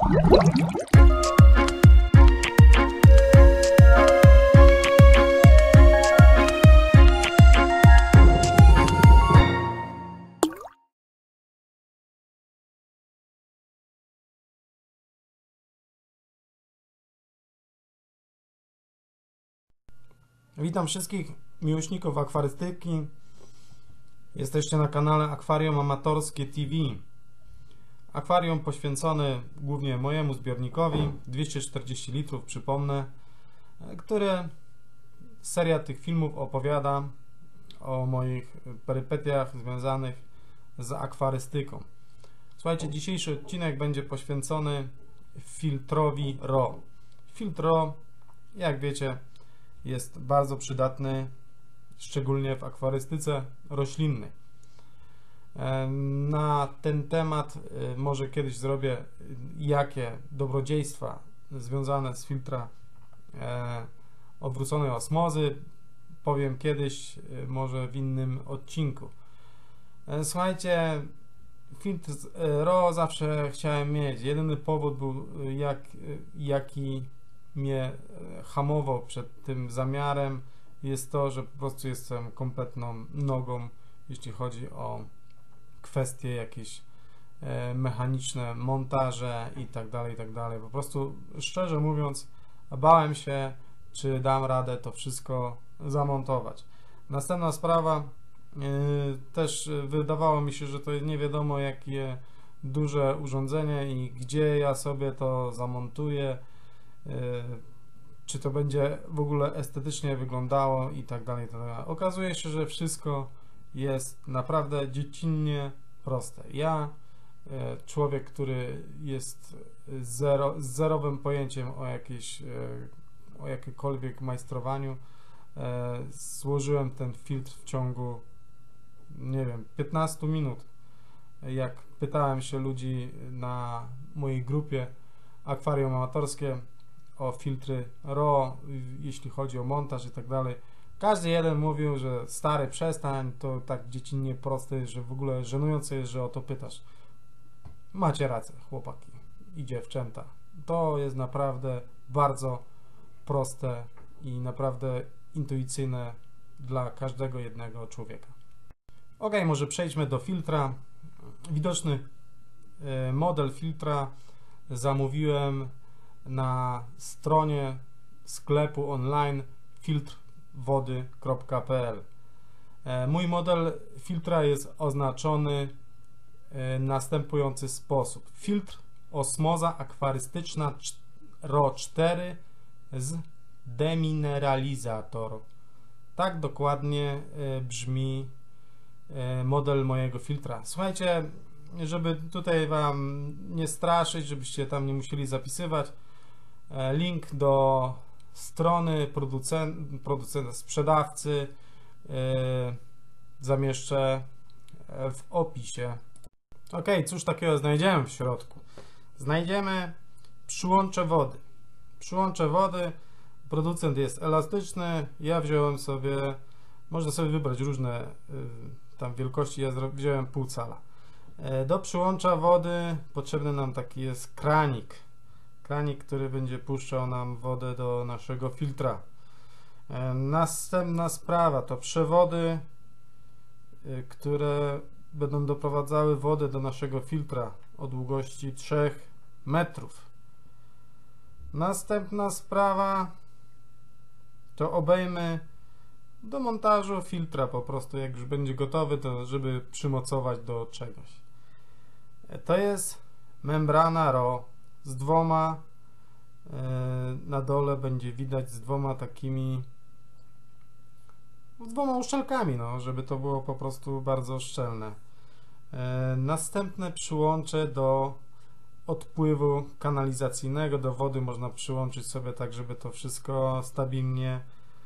Witam wszystkich miłośników akwarystyki. Jesteście na kanale Akwarium Amatorskie TV. Akwarium poświęcone głównie mojemu zbiornikowi, 240 litrów, przypomnę, które seria tych filmów opowiada o moich perypetiach związanych z akwarystyką. Słuchajcie, dzisiejszy odcinek będzie poświęcony filtrowi RO. Filtr RO, jak wiecie, jest bardzo przydatny, szczególnie w akwarystyce roślinnej. Na ten temat może kiedyś zrobię, jakie dobrodziejstwa związane z filtra odwróconej osmozy. Powiem kiedyś, może w innym odcinku. Słuchajcie, filtr RO zawsze chciałem mieć. Jedyny powód był, jaki mnie hamował przed tym zamiarem, jest to, że po prostu jestem kompletną nogą, jeśli chodzi o kwestie jakieś mechaniczne, montaże i tak dalej, i tak dalej. Po prostu, szczerze mówiąc, bałem się, czy dam radę to wszystko zamontować. Następna sprawa, też wydawało mi się, że to nie wiadomo jakie duże urządzenie i gdzie ja sobie to zamontuję, czy to będzie w ogóle estetycznie wyglądało i tak dalej, i tak dalej. Okazuje się, że wszystko jest naprawdę dziecinnie proste. Ja, człowiek, który jest z zerowym pojęciem o jakiekolwiek majstrowaniu, złożyłem ten filtr w ciągu, nie wiem, 15 minut. Jak pytałem się ludzi na mojej grupie Akwarium Amatorskie o filtry RO, jeśli chodzi o montaż i tak dalej, każdy jeden mówił, że stary, przestań, to tak dziecinnie proste, że w ogóle żenujące jest, że o to pytasz. Macie rację, chłopaki i dziewczęta. To jest naprawdę bardzo proste i naprawdę intuicyjne dla każdego jednego człowieka. Ok, może przejdźmy do filtra. Widoczny model filtra zamówiłem na stronie sklepu online filtrwody.pl. Mój model filtra jest oznaczony w następujący sposób. Filtr osmoza akwarystyczna RO4 z demineralizator. Tak dokładnie brzmi model mojego filtra. Słuchajcie, żeby tutaj Wam nie straszyć, żebyście tam nie musieli zapisywać, link do strony producenta, sprzedawcy zamieszczę w opisie. Ok, cóż takiego znajdziemy w środku? Znajdziemy przyłącze wody. Przyłącze wody, producent jest elastyczny, ja wziąłem sobie, można sobie wybrać różne tam wielkości, ja wziąłem pół cala. Do przyłącza wody potrzebny nam taki jest kranik. Kranik, który będzie puszczał nam wodę do naszego filtra. Następna sprawa to przewody, które będą doprowadzały wodę do naszego filtra o długości 3 metrów. Następna sprawa to obejmy do montażu filtra, po prostu jak już będzie gotowy, to żeby przymocować do czegoś. To jest membrana RO z dwoma, na dole będzie widać z dwoma takimi, z dwoma uszczelkami, no, żeby to było po prostu bardzo szczelne. Następne przyłącze do odpływu kanalizacyjnego, do wody można przyłączyć sobie tak, żeby to wszystko stabilnie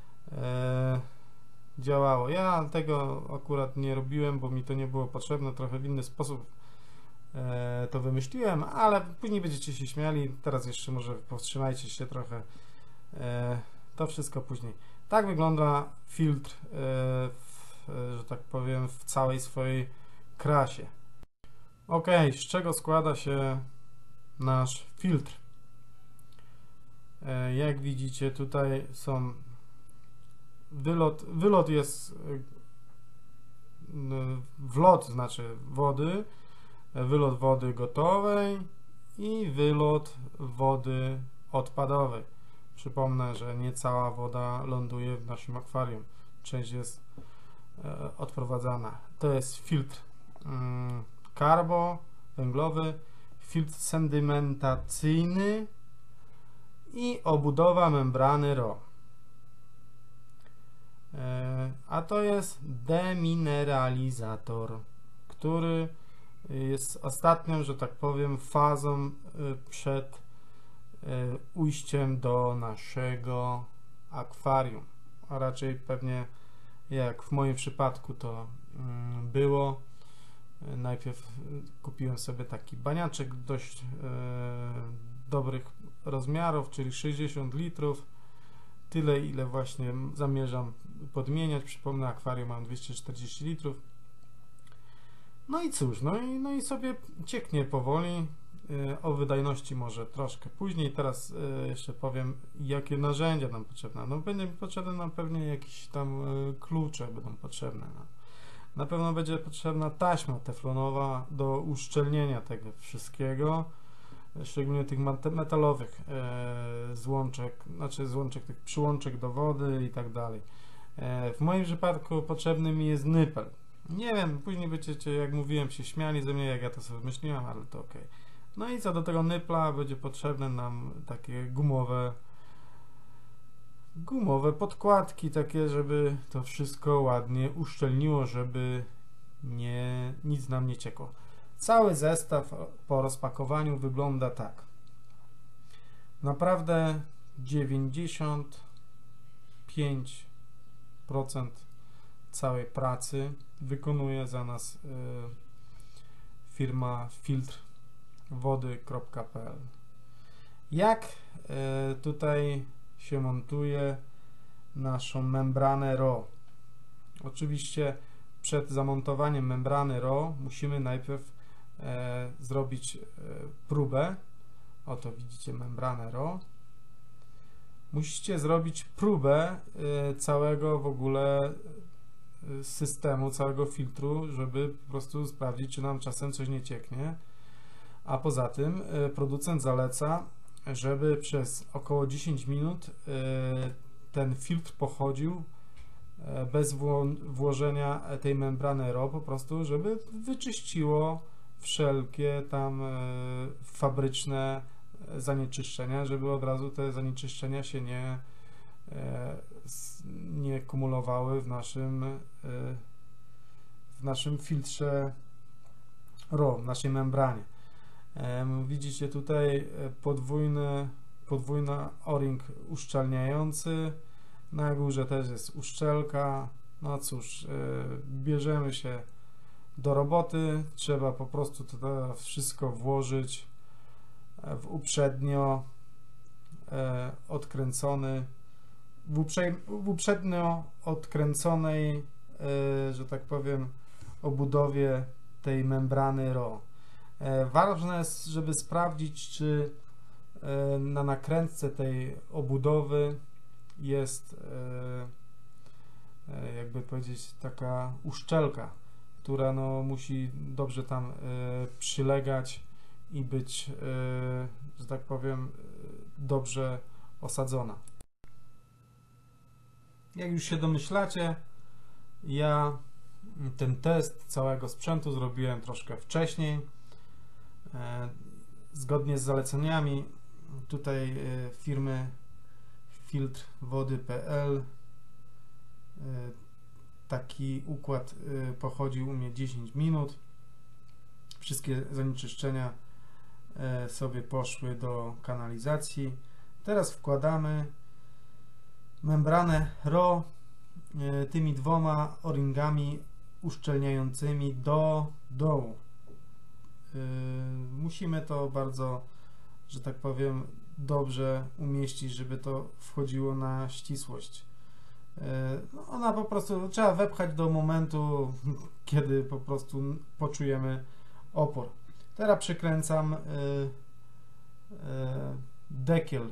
działało. Ja tego akurat nie robiłem, bo mi to nie było potrzebne, trochę w inny sposób to wymyśliłem, ale później będziecie się śmiali, teraz jeszcze może powstrzymajcie się trochę, to wszystko później. Tak wygląda filtr, że tak powiem, w całej swojej krasie. Ok, z czego składa się nasz filtr. Jak widzicie, tutaj są wylot jest wlot, znaczy wody, wylot wody gotowej i wylot wody odpadowej. Przypomnę, że nie cała woda ląduje w naszym akwarium. Część jest odprowadzana. To jest filtr węglowy, filtr sedymentacyjny i obudowa membrany RO. A to jest demineralizator, który jest ostatnią, że tak powiem, fazą przed ujściem do naszego akwarium. A raczej pewnie jak w moim przypadku to było. Najpierw kupiłem sobie taki baniaczek dość dobrych rozmiarów, czyli 60 litrów. Tyle, ile właśnie zamierzam podmieniać. Przypomnę, akwarium mam 240 litrów. No i cóż, no i sobie cieknie powoli. O wydajności może troszkę później. Teraz jeszcze powiem, jakie narzędzia nam potrzebne. No będzie potrzebne nam pewnie jakieś tam klucze będą potrzebne. No. Na pewno będzie potrzebna taśma teflonowa do uszczelnienia tego wszystkiego, szczególnie tych metalowych złączek, tych przyłączek do wody i tak dalej. W moim przypadku potrzebny mi jest nypel. Nie wiem, później będziecie, jak mówiłem, się śmiali ze mnie, jak ja to sobie wymyśliłem, ale to ok. No i co do tego nypla będzie potrzebne nam takie gumowe podkładki, takie, żeby to wszystko ładnie uszczelniło, żeby nic nam nie ciekło. Cały zestaw po rozpakowaniu wygląda tak. Naprawdę 95% całej pracy wykonuje za nas firma filtrwody.pl. Jak tutaj się montuje naszą membranę RO? Oczywiście przed zamontowaniem membrany RO musimy najpierw zrobić próbę. Oto widzicie membranę RO. Musicie zrobić próbę całego w ogóle systemu, całego filtru, żeby po prostu sprawdzić, czy nam czasem coś nie cieknie. A poza tym producent zaleca, żeby przez około 10 minut ten filtr pochodził bez włożenia tej membrany RO, po prostu, żeby wyczyściło wszelkie tam fabryczne zanieczyszczenia, żeby od razu te zanieczyszczenia się nie kumulowały w naszym filtrze RO, w naszej membranie. Widzicie tutaj podwójny o-ring uszczelniający. Na górze też jest uszczelka. No cóż, bierzemy się do roboty. Trzeba po prostu to wszystko włożyć w uprzednio odkręconej, że tak powiem, obudowie tej membrany RO. Ważne jest, żeby sprawdzić, czy na nakrętce tej obudowy jest, jakby powiedzieć, taka uszczelka, która no, musi dobrze tam przylegać i być, że tak powiem, dobrze osadzona. Jak już się domyślacie, ja ten test całego sprzętu zrobiłem troszkę wcześniej. Zgodnie z zaleceniami tutaj firmy filtrwody.pl taki układ pochodził u mnie 10 minut. Wszystkie zanieczyszczenia sobie poszły do kanalizacji. Teraz wkładamy membranę RO tymi dwoma o-ringami uszczelniającymi do dołu. Musimy to bardzo, że tak powiem, dobrze umieścić, żeby to wchodziło na ścisłość. No ona po prostu trzeba wepchać do momentu, kiedy po prostu poczujemy opór. Teraz przykręcam dekiel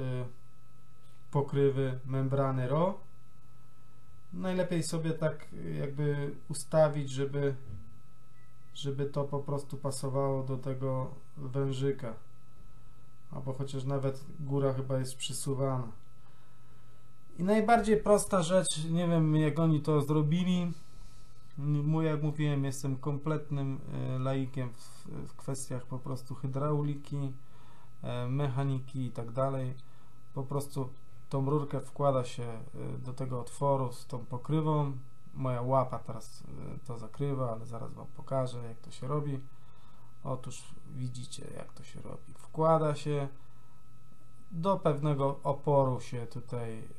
pokrywy membrany RO. Najlepiej sobie tak jakby ustawić, żeby to po prostu pasowało do tego wężyka, albo chociaż nawet góra chyba jest przysuwana. I najbardziej prosta rzecz, nie wiem jak oni to zrobili, jak mówiłem, jestem kompletnym laikiem w kwestiach po prostu hydrauliki, mechaniki i tak dalej. Po prostu tą rurkę wkłada się do tego otworu z tą pokrywą. Moja łapa teraz to zakrywa, ale zaraz Wam pokażę, jak to się robi. Otóż widzicie, jak to się robi. Wkłada się do pewnego oporu, się tutaj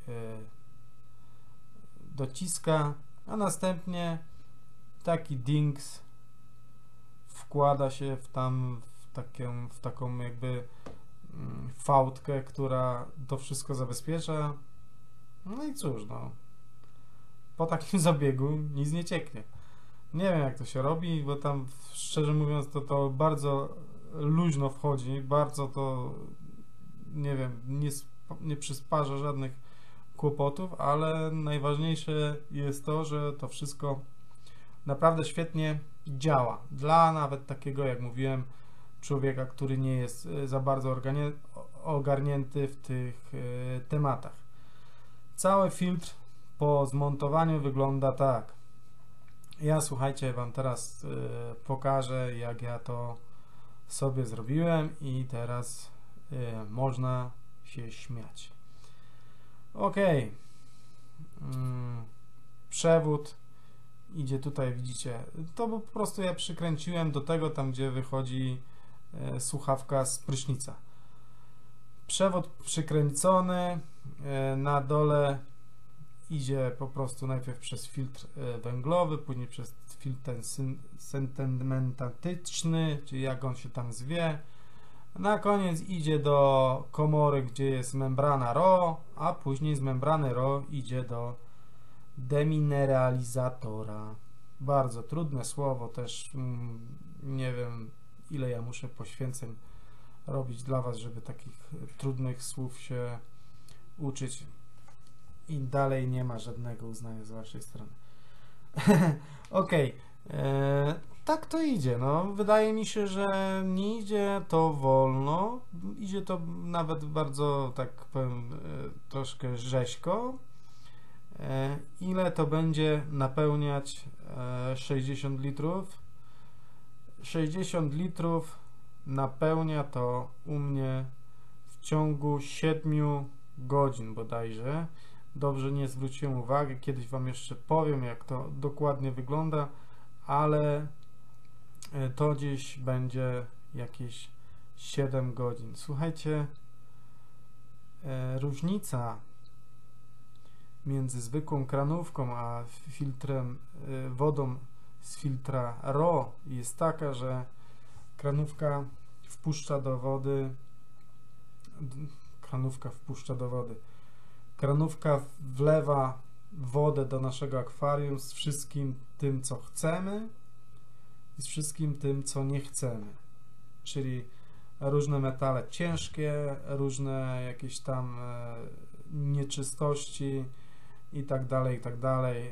dociska, a następnie taki dings wkłada się w taką jakby fałdkę, która to wszystko zabezpiecza. No i cóż, no, po takim zabiegu nic nie cieknie. Nie wiem jak to się robi, bo tam szczerze mówiąc to bardzo luźno wchodzi, bardzo to, nie wiem, nie przysparza żadnych kłopotów, ale najważniejsze jest to, że to wszystko naprawdę świetnie działa. Dla nawet takiego, jak mówiłem, człowieka, który nie jest za bardzo ogarnięty w tych tematach. Cały filtr po zmontowaniu wygląda tak. Ja, słuchajcie, Wam teraz pokażę, jak ja to sobie zrobiłem i teraz można się śmiać. Ok. Przewód idzie tutaj, widzicie. To po prostu ja przykręciłem do tego, tam gdzie wychodzi słuchawka z prysznica. Przewód przykręcony, na dole idzie po prostu najpierw przez filtr węglowy, później przez filtr sentymentatyczny, czyli jak on się tam zwie. Na koniec idzie do komory, gdzie jest membrana RO, a później z membrany RO idzie do demineralizatora. Bardzo trudne słowo też, nie wiem ile ja muszę poświęceń robić dla Was, żeby takich trudnych słów się uczyć i dalej nie ma żadnego uznania z Waszej strony. Ok, tak to idzie, no wydaje mi się, że nie idzie to wolno, idzie to nawet bardzo, tak powiem, troszkę rzeźko. Ile to będzie napełniać 60 litrów? 60 litrów napełnia to u mnie w ciągu 7 godzin bodajże. Dobrze nie zwróciłem uwagi, kiedyś Wam jeszcze powiem, jak to dokładnie wygląda, ale to gdzieś będzie jakieś 7 godzin. Słuchajcie, różnica między zwykłą kranówką a filtrem, wodą z filtra RO jest taka, że kranówka wpuszcza do wody, kranówka wlewa wodę do naszego akwarium z wszystkim tym, co chcemy i z wszystkim tym, co nie chcemy. Czyli różne metale ciężkie, różne jakieś tam nieczystości i tak dalej, i tak dalej.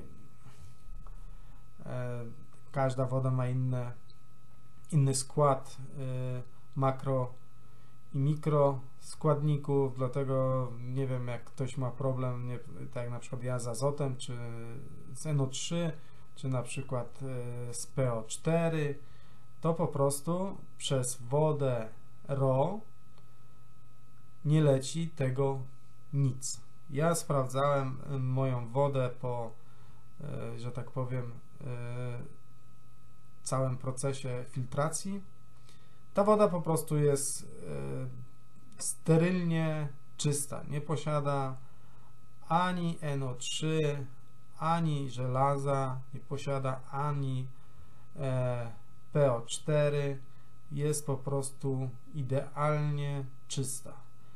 Każda woda ma inny skład makro i mikro składników, dlatego nie wiem, jak ktoś ma problem, tak jak na przykład ja z azotem, czy z NO3, czy na przykład z PO4, to po prostu przez wodę RO nie leci tego nic. Ja sprawdzałem moją wodę po, że tak powiem, całym procesie filtracji. Ta woda po prostu jest sterylnie czysta. Nie posiada ani NO3, ani żelaza, nie posiada ani PO4. Jest po prostu idealnie czysta.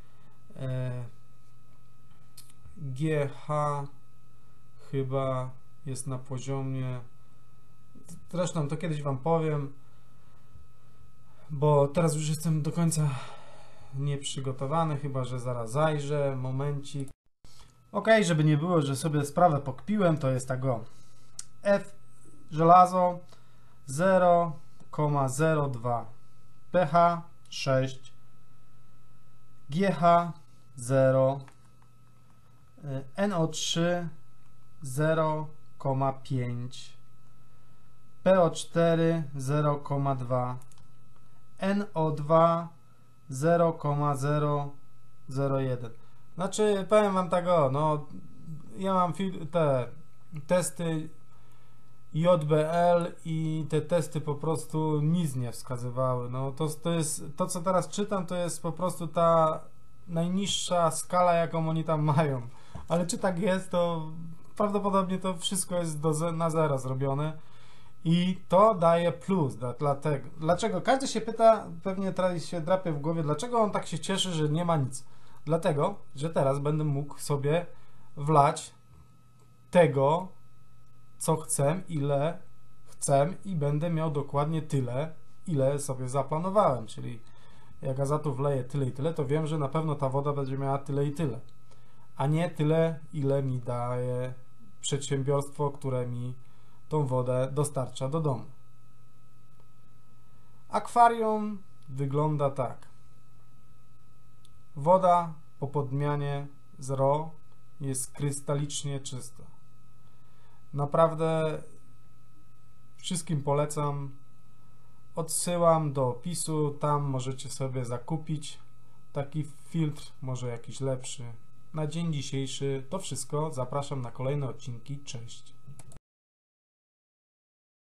GH chyba jest na poziomie, zresztą to kiedyś Wam powiem, bo teraz już jestem do końca nieprzygotowany, chyba że zaraz zajrzę, momencik. Ok, żeby nie było, że sobie sprawę pokpiłem, to jest tak o. F żelazo 0,02, pH 6, GH 0, NO3 0,5, PO4 0,2, NO2 0,001. Znaczy, powiem wam tak o, no ja mam te testy JBL i te testy po prostu nic nie wskazywały. No to jest, to co teraz czytam, to jest po prostu ta najniższa skala, jaką oni tam mają. Ale czy tak jest, to prawdopodobnie to wszystko jest na zero zrobione i to daje plus. Dlaczego? Każdy się pyta, pewnie teraz się drapie w głowie, dlaczego on tak się cieszy, że nie ma nic. Dlatego, że teraz będę mógł sobie wlać tego, co chcę, ile chcę i będę miał dokładnie tyle, ile sobie zaplanowałem, czyli jak ja za to wleję tyle i tyle, to wiem, że na pewno ta woda będzie miała tyle i tyle, a nie tyle, ile mi daje przedsiębiorstwo, które mi tą wodę dostarcza do domu. Akwarium wygląda tak. Woda po podmianie z RO jest krystalicznie czysta. Naprawdę wszystkim polecam. Odsyłam do opisu, tam możecie sobie zakupić taki filtr, może jakiś lepszy. Na dzień dzisiejszy to wszystko. Zapraszam na kolejne odcinki. Cześć.